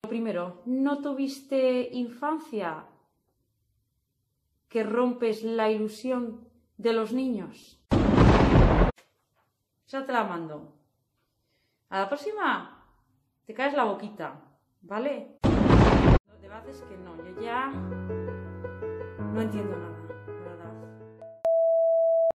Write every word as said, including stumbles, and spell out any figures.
Primero, ¿no tuviste infancia que rompes la ilusión de los niños? Ya te la mando. A la próxima te caes la boquita, ¿vale? No te haces que no, yo ya no entiendo nada.